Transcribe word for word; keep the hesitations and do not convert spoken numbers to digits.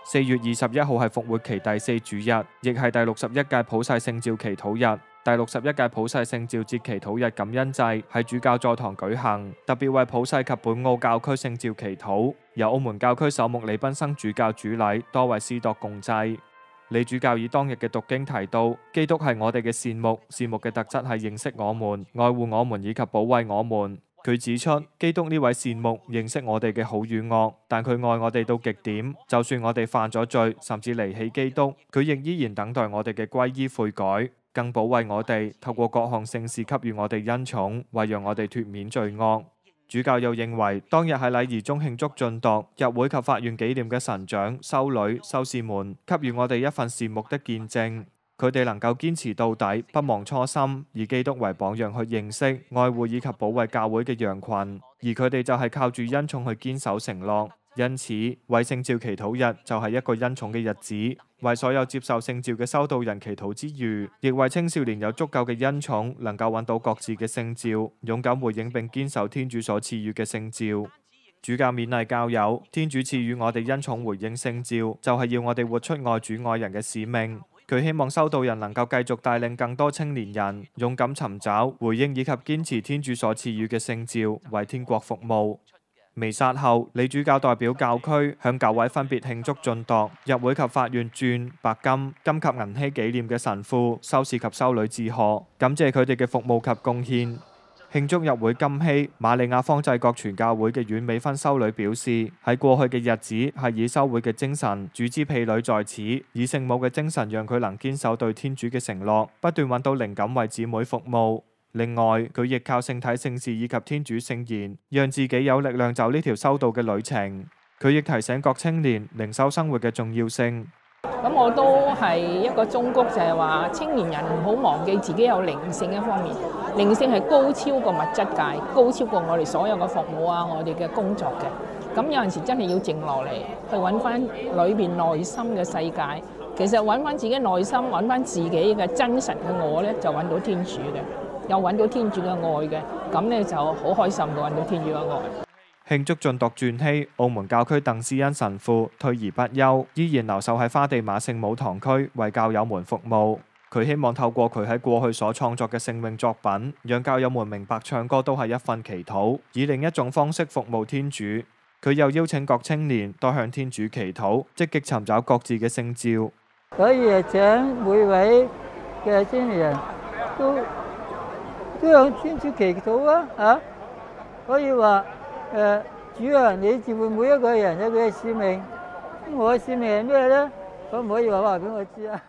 四月二十一號係復活期第四主日，亦係第六十一屆普世聖召祈禱日。第六十一屆普世聖召節祈禱日感恩祭喺主教座堂舉行，特別為普世及本澳教區聖召祈禱，由澳門教區首牧李賓生主教主禮，多位司鐸共祭。李主教以當日嘅讀經提到，基督係我哋嘅善牧，善牧嘅特質係認識我們、愛護我們以及保衛我們。佢指出，基督呢位善牧認識我哋嘅好與惡，但佢愛我哋到極點，就算我哋犯咗罪，甚至離棄基督，佢亦依然等待我哋嘅歸依悔改，更保衛我哋，透過各項聖事給予我哋恩寵，為讓我哋脫免罪惡。主教又認為，當日喺禮儀中慶祝晉鐸、入會及法院紀念嘅神長、修女、修士們，給予我哋一份善牧的見證。佢哋能夠堅持到底，不忘初心，以基督為榜樣去認識、愛護以及保衛教會嘅羊群，而佢哋就係靠住恩寵去堅守承諾。因此，為聖召祈禱日就係一個恩寵嘅日子，為所有接受聖召嘅修道人祈禱之餘，亦為青少年有足夠嘅恩寵，能夠揾到各自嘅聖召，勇敢回應並堅守天主所賜予嘅聖召。主教勉勵教友，天主賜予我哋恩寵回應聖召，就係要我哋活出愛主愛人嘅使命。佢希望修道人能夠繼續帶領更多青年人勇敢尋找、回應以及堅持天主所賜予嘅聖召，為天國服務。彌撒後，李主教代表教區向九位分別慶祝晉鐸、入會及法院鑽、白金、金及銀禧紀念嘅神父、修士及修女致賀，感謝佢哋嘅服務及貢獻。慶祝入會金禧瑪利亞方濟各傳教會嘅阮美芬修女表示，喺過去嘅日子係以修會嘅精神，主之婢女在此，以聖母嘅精神讓佢能堅守對天主嘅承諾，不斷揾到靈感為姊妹服務。另外，佢亦靠聖體聖事以及天主聖言，讓自己有力量走呢條修道嘅旅程。佢亦提醒各青年靈修生活嘅重要性。 咁我都係一個忠告，就係話青年人唔好忘記自己有靈性一方面，靈性係高超過物質界，高超過我哋所有嘅服務啊，我哋嘅工作嘅。咁有陣時真係要靜落嚟，去揾翻裏邊內心嘅世界。其實揾翻自己內心，揾翻自己嘅真實嘅我呢，就揾到天主嘅，又揾到天主嘅愛嘅，咁呢就好開心嘅揾到天主嘅愛。 慶祝晉鐸鑽禧，澳門教區鄧思恩神父退而不休，依然留守喺花地瑪聖母堂區為教友們服務。佢希望透過佢喺過去所創作嘅聖詠作品，讓教友們明白唱歌都係一份祈禱，以另一種方式服務天主。佢又邀請各青年多向天主祈禱，積極尋找各自嘅聖召。 所以係請每位嘅青年人都都向天主祈禱啊！嚇，可以話。誒、呃，主啊，你召喚每一個人有佢嘅使命，我嘅使命係咩咧？可唔可以話話俾我知啊？